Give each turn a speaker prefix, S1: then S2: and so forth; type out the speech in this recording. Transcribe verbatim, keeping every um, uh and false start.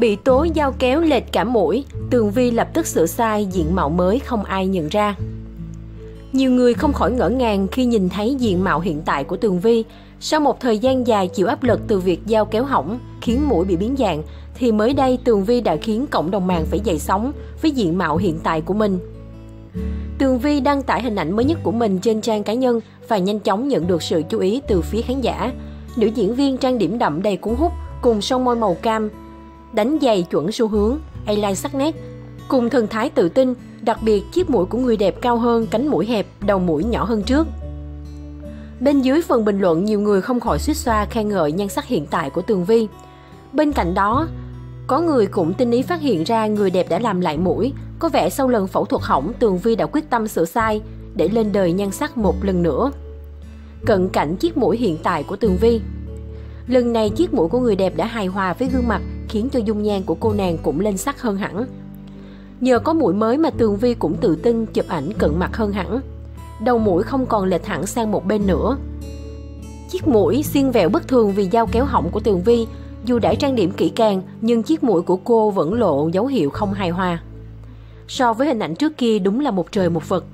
S1: Bị tố dao kéo lệch cả mũi, Tường Vi lập tức sửa sai diện mạo mới không ai nhận ra. Nhiều người không khỏi ngỡ ngàng khi nhìn thấy diện mạo hiện tại của Tường Vi. Sau một thời gian dài chịu áp lực từ việc dao kéo hỏng, khiến mũi bị biến dạng, thì mới đây Tường Vi đã khiến cộng đồng mạng phải dậy sóng với diện mạo hiện tại của mình. Tường Vi đăng tải hình ảnh mới nhất của mình trên trang cá nhân và nhanh chóng nhận được sự chú ý từ phía khán giả. Nữ diễn viên trang điểm đậm đầy cuốn hút cùng son môi màu cam, đánh giày chuẩn xu hướng, eyeliner sắc nét, cùng thần thái tự tin, đặc biệt chiếc mũi của người đẹp cao hơn, cánh mũi hẹp, đầu mũi nhỏ hơn trước. Bên dưới phần bình luận, nhiều người không khỏi xuýt xoa khen ngợi nhan sắc hiện tại của Tường Vi. Bên cạnh đó, có người cũng tinh ý phát hiện ra người đẹp đã làm lại mũi. Có vẻ sau lần phẫu thuật hỏng, Tường Vi đã quyết tâm sửa sai để lên đời nhan sắc một lần nữa. Cận cảnh chiếc mũi hiện tại của Tường Vi. Lần này chiếc mũi của người đẹp đã hài hòa với gương mặt, khiến cho dung nhan của cô nàng cũng lên sắc hơn hẳn. Nhờ có mũi mới mà Tường Vi cũng tự tin chụp ảnh cận mặt hơn hẳn. Đầu mũi không còn lệch hẳn sang một bên nữa. Chiếc mũi xiên vẹo bất thường vì dao kéo hỏng của Tường Vi. Dù đã trang điểm kỹ càng, nhưng chiếc mũi của cô vẫn lộ dấu hiệu không hài hòa. So với hình ảnh trước kia đúng là một trời một vực.